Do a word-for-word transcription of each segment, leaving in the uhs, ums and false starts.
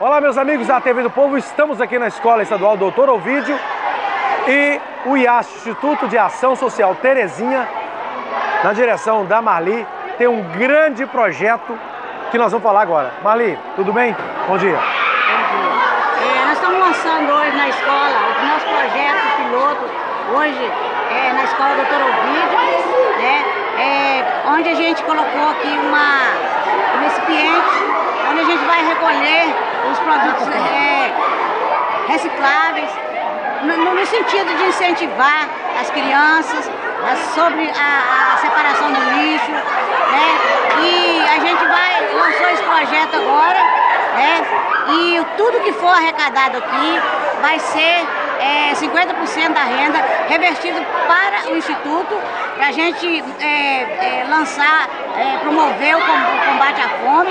Olá, meus amigos da T V do Povo, estamos aqui na Escola Estadual Doutor Ovídio e o I A S, Instituto de Ação Social Terezinha, na direção da Marli, tem um grande projeto que nós vamos falar agora. Marli, tudo bem? Bom dia. Bom dia. É, nós estamos lançando hoje na escola o nosso projeto piloto, hoje é, na Escola Doutor Ovídio, né, é, onde a gente colocou aqui uma, um recipiente, onde a gente vai recolher os produtos é, recicláveis, no, no sentido de incentivar as crianças a, sobre a, a separação do lixo, né? E a gente vai, lançou esse projeto agora, né? E tudo que for arrecadado aqui vai ser é, cinquenta por cento da renda revertido para o Instituto, para a gente é, é, lançar, é, promover o combate à fome,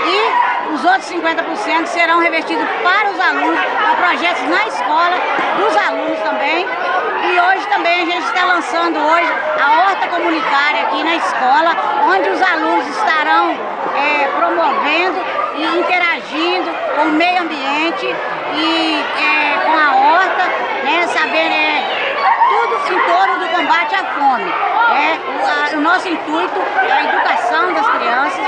e os outros cinquenta por cento serão revertidos para os alunos, para projetos na escola, dos alunos também. E hoje também a gente está lançando hoje a horta comunitária aqui na escola, onde os alunos estarão é, promovendo e interagindo com o meio ambiente e é, com a horta, né, saber é, tudo em torno do combate à fome. É, o, a, o nosso intuito é a educação das crianças,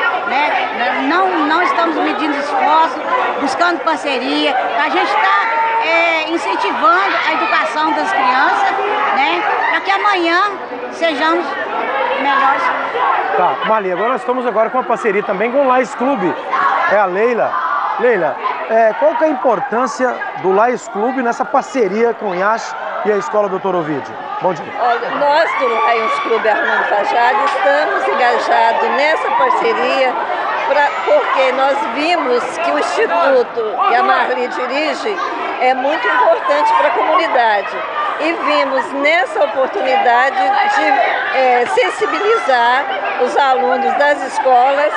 né? Não, não estamos medindo esforço, buscando parceria, a gente está é, incentivando a educação das crianças, né? Para que amanhã sejamos melhores. Tá, Marli, agora nós estamos agora com uma parceria também com o Lions Clube, é a Leila. Leila, é, qual que é a importância do Lions Clube nessa parceria com o I A S e a Escola Doutor Ovídio? Bom dia. Olha, nós do Lions Clube Armando Fajado estamos engajados nessa parceria pra, porque nós vimos que o Instituto que a Marli dirige é muito importante para a comunidade e vimos nessa oportunidade de é, sensibilizar os alunos das escolas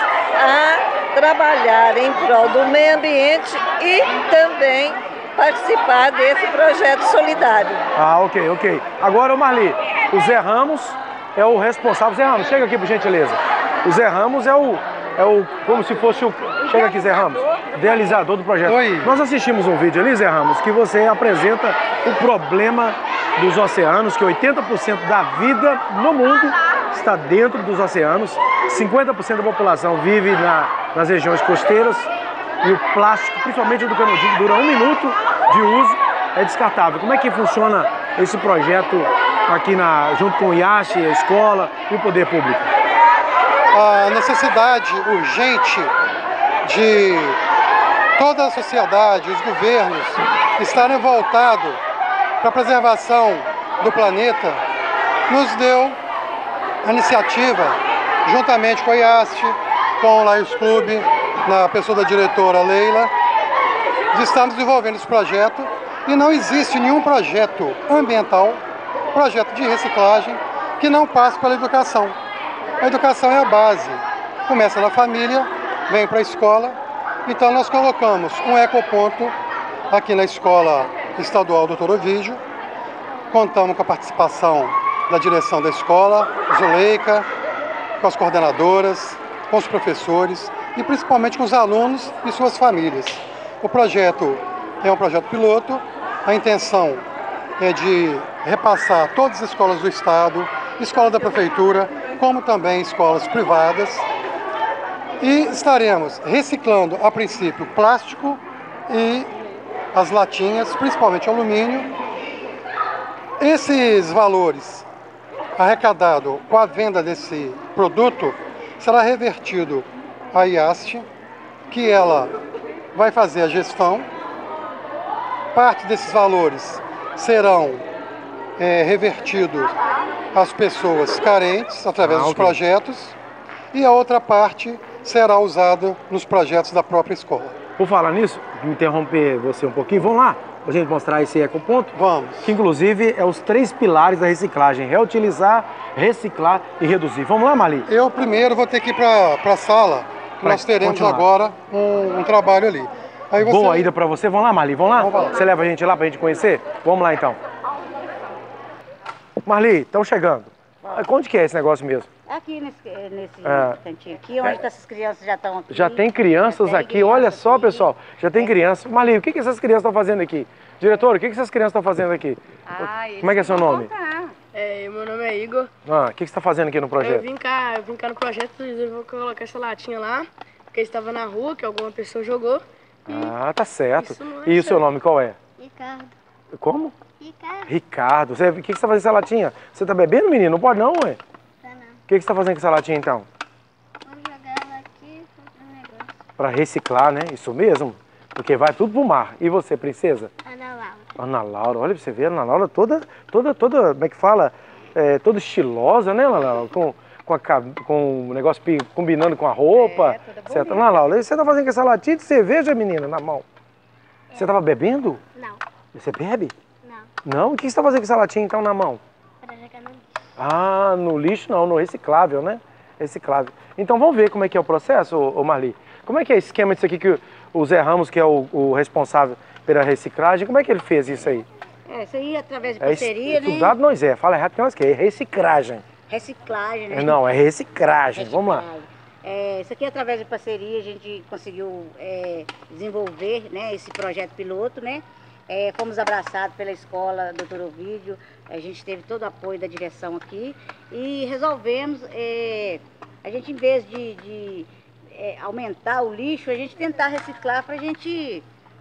a trabalhar em prol do meio ambiente e também participar desse projeto solidário. Ah, ok, ok. Agora, Marli, o Zé Ramos é o responsável. Zé Ramos, chega aqui, por gentileza. O Zé Ramos é o, é o como se fosse o... Chega aqui, Zé Ramos, idealizador do projeto. Oi. Nós assistimos um vídeo ali, Zé Ramos, que você apresenta o problema dos oceanos, que oitenta por cento da vida no mundo está dentro dos oceanos, cinquenta por cento da população vive na, nas regiões costeiras, e o plástico, principalmente o do canudinho, que dura um minuto de uso, é descartável. Como é que funciona esse projeto aqui na, junto com o I A S, a escola e o poder público? A necessidade urgente de toda a sociedade, os governos, estarem voltados para a preservação do planeta, nos deu a iniciativa, juntamente com a I A S, com o Lions Clube, na pessoa da diretora Leila, de estarmos desenvolvendo esse projeto, e não existe nenhum projeto ambiental, projeto de reciclagem, que não passe pela educação. A educação é a base, começa na família, vem para a escola, então nós colocamos um ecoponto aqui na Escola Estadual Doutor Ovídio, contamos com a participação da direção da escola, Zuleika, com as coordenadoras, com os professores e principalmente com os alunos e suas famílias. O projeto é um projeto piloto, a intenção é de repassar todas as escolas do estado, escola da prefeitura, como também escolas privadas, e estaremos reciclando a princípio plástico e as latinhas, principalmente alumínio. Esses valores arrecadados com a venda desse produto será revertido à I A S, que ela vai fazer a gestão. Parte desses valores serão é, revertidos às pessoas carentes através ah, dos okay. projetos, e a outra parte será usada nos projetos da própria escola. Por falar nisso, vou interromper você um pouquinho, vamos lá, para a gente mostrar esse ecoponto? Vamos. Que inclusive é os três pilares da reciclagem: reutilizar, reciclar e reduzir. Vamos lá, Marli? Eu primeiro vou ter que ir para a sala, que pra nós teremos continuar. agora um, um trabalho ali. Aí você... Boa ida para você. Vamos lá, Marli? Vamos lá? Vamos lá? Você leva a gente lá para a gente conhecer? Vamos lá, então. Marli, estão chegando. Onde que é esse negócio mesmo? Aqui nesse, nesse É. cantinho aqui, onde é. essas crianças já estão aqui. Já tem crianças já tem aqui, criança olha só, aqui. pessoal, já tem é. crianças. Marli, o que, que essas crianças estão fazendo aqui? Diretor, o que, que essas crianças estão fazendo aqui? Ah, Como é que é seu nome? É, meu nome é Igor. Ah, o que, que você está fazendo aqui no projeto? Eu vim cá, eu vim cá no projeto e eu vou colocar essa latinha lá, porque estava na rua, que alguma pessoa jogou. Ah, tá certo. Isso não é E o certo. seu nome qual é? Ricardo. Como? Ricardo. Ricardo. Você, o que, que você está fazendo com essa latinha? Você está bebendo, menino? Não pode não, ué? Tá não. O que, que você está fazendo com essa latinha, então? Vou jogar ela aqui e fazer um negócio. Para reciclar, né? Isso mesmo. Porque vai tudo pro mar. E você, princesa? Ana Laura. Ana Laura, olha pra você ver, Ana Laura toda, toda, toda, como é que fala? É, toda estilosa, né, Ana Laura? Com, com, a, com o negócio pi- combinando com a roupa. É, toda certo? bonita. Ana Laura, e você tá fazendo com essa latinha de cerveja, menina, na mão? Você tava bebendo? Não. Você bebe? Não. Não? O que você tá fazendo com essa latinha, então, na mão? Para jogar no lixo. Ah, no lixo não, no reciclável, né? Reciclável. Então vamos ver como é que é o processo, ô, ô Marli. Como é que é esse esquema disso aqui que o, o Zé Ramos, que é o, o responsável pela reciclagem, como é que ele fez isso aí? É, isso aí através de É parceria, né? estudado nós é, fala errado que nós que é reciclagem. Reciclagem, né? É, não, é reciclagem, vamos lá. Reciclagem. É, isso aqui através de parceria a gente conseguiu é, desenvolver, né, esse projeto piloto, né? É, fomos abraçados pela escola doutor Ovídio, a gente teve todo o apoio da direção aqui e resolvemos, é, a gente em vez de, de é, aumentar o lixo, a gente tentar reciclar para a gente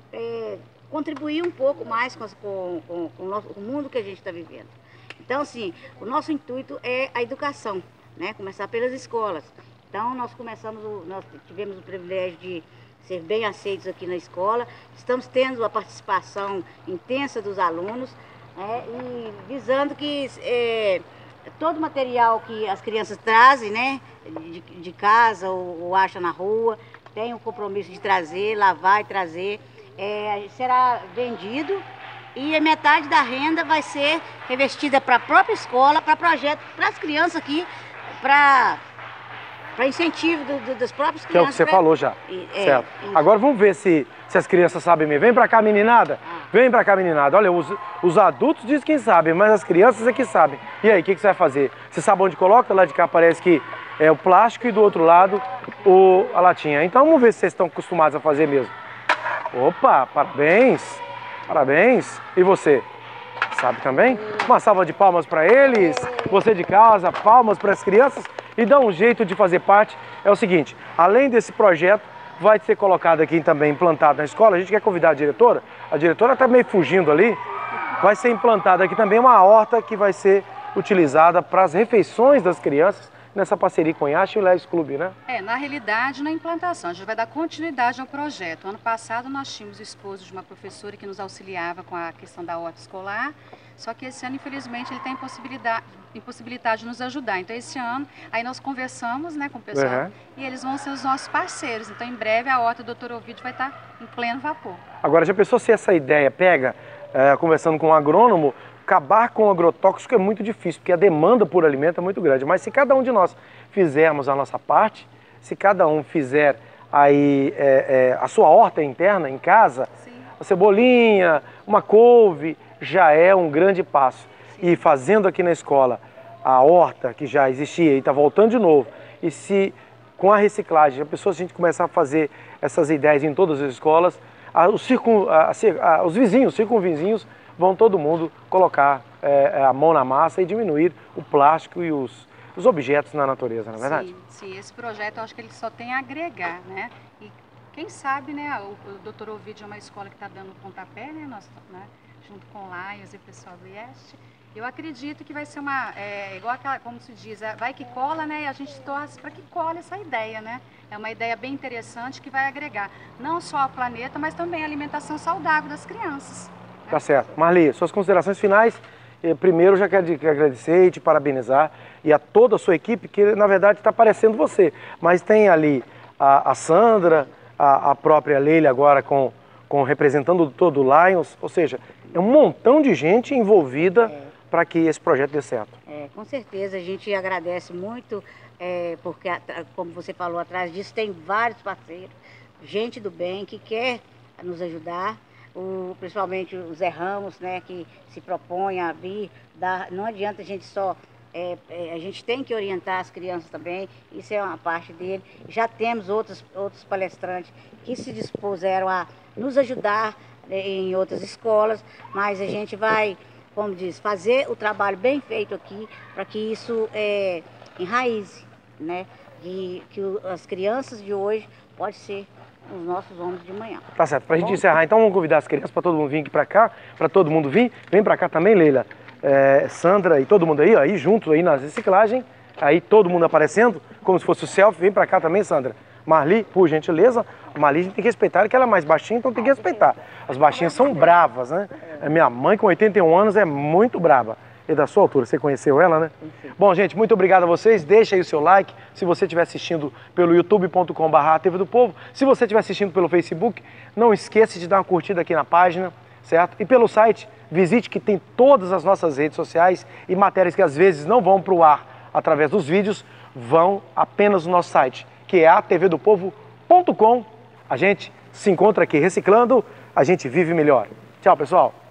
é, contribuir um pouco mais com, as- com, com, com o, nosso, o mundo que a gente está vivendo. Então, assim, o nosso intuito é a educação, né? Começar pelas escolas. Então, nós começamos, o- nós tivemos o privilégio de ser bem aceitos aqui na escola. Estamos tendo a participação intensa dos alunos, né? E visando que é, todo o material que as crianças trazem, né? De, de casa ou, ou acham na rua, tem o compromisso de trazer, lavar e trazer. É, será vendido e a metade da renda vai ser revestida para a própria escola, para projeto, para as crianças aqui, para para incentivo do, do, das próprias Que é o que crianças. você pra- falou já, E- é, certo? isso. Agora vamos ver se, se as crianças sabem mesmo. Vem pra cá, meninada. Vem pra cá, meninada. Olha, os, os adultos dizem que sabem, mas as crianças é que sabem. E aí, o que, que você vai fazer? Você sabe onde coloca? Lá de cá parece que é o plástico e do outro lado o, a latinha. Então vamos ver se vocês estão acostumados a fazer mesmo. Opa, parabéns. Parabéns. E você? Sabe também? Uma salva de palmas para eles. Você de casa, palmas para as crianças. E dá um jeito de fazer parte. É o seguinte, além desse projeto, vai ser colocado aqui também, implantado na escola. A gente quer convidar a diretora. A diretora está meio fugindo ali. Vai ser implantada aqui também uma horta que vai ser utilizada para as refeições das crianças nessa parceria com o Yacht e o Leves Clube, né? É, na realidade, na implantação, a gente vai dar continuidade ao projeto. Ano passado nós tínhamos o esposo de uma professora que nos auxiliava com a questão da horta escolar, só que esse ano, infelizmente, ele tem impossibilidade, impossibilidade de nos ajudar. Então, esse ano, aí nós conversamos, né, com o pessoal Uhum. e eles vão ser os nossos parceiros. Então, em breve, a horta do doutor Ovídio vai estar em pleno vapor. Agora, já pensou se essa ideia pega, é, conversando com um agrônomo, acabar com o agrotóxico é muito difícil, porque a demanda por alimento é muito grande. Mas se cada um de nós fizermos a nossa parte, se cada um fizer aí é, é, a sua horta interna em casa, Sim. uma cebolinha, uma couve, já é um grande passo. E fazendo aqui na escola a horta que já existia e está voltando de novo, e se com a reciclagem a pessoa, se a gente começar a fazer essas ideias em todas as escolas, a, os, circun, a, a, os vizinhos, os circunvizinhos, vão todo mundo colocar é, a mão na massa e diminuir o plástico e os, os objetos na natureza, não é verdade? Sim, sim, esse projeto eu acho que ele só tem a agregar, né? E quem sabe, né, o, o doutor Ovídio é uma escola que está dando pontapé, né, nós, né, junto com o Lions e o pessoal do I E S T. Eu acredito que vai ser uma, é, igual aquela, como se diz, é, vai que cola, né, e a gente torce para que cole essa ideia, né? É uma ideia bem interessante que vai agregar não só ao planeta, mas também a alimentação saudável das crianças. Tá certo. Marli, suas considerações finais. Eh, Primeiro, eu já quero te agradecer e te parabenizar e a toda a sua equipe, que na verdade está parecendo você. Mas tem ali a, a Sandra, a, a própria Leila agora com, com representando todo o Lions. Ou seja, é um montão de gente envolvida É. para que esse projeto dê certo. É, com certeza, a gente agradece muito, é, porque, atra- como você falou atrás disso, tem vários parceiros, gente do bem que quer nos ajudar, o, principalmente o Zé Ramos, né, que se propõe a vir, dar, não adianta a gente só É, é, a gente tem que orientar as crianças também, isso é uma parte dele. Já temos outros, outros palestrantes que se dispuseram a nos ajudar, né, em outras escolas, mas a gente vai, como diz, fazer o trabalho bem feito aqui para que isso é, enraize, né? E que o, as crianças de hoje podem ser os nossos homens de manhã. Tá certo. Para a gente encerrar, então vamos convidar as crianças para todo mundo vir aqui para cá, para todo mundo vir. Vem para cá também, Leila. É, Sandra e todo mundo aí, ó, aí junto aí na reciclagem, aí todo mundo aparecendo, como se fosse o selfie. Vem pra cá também, Sandra. Marli, por gentileza, a Marli a gente tem que respeitar, que ela é mais baixinha, então tem que respeitar. As baixinhas são bravas, né? A minha mãe com oitenta e um anos é muito brava. E da sua altura, você conheceu ela, né? Bom, gente, muito obrigado a vocês. Deixa aí o seu like, se você estiver assistindo pelo youtube ponto com barra T V do Povo. Se você estiver assistindo pelo Facebook, não esqueça de dar uma curtida aqui na página, certo? E pelo site, visite que tem todas as nossas redes sociais e matérias que às vezes não vão para o ar através dos vídeos, vão apenas no nosso site, que é a T V do Povo ponto com. A gente se encontra aqui reciclando, a gente vive melhor. Tchau, pessoal!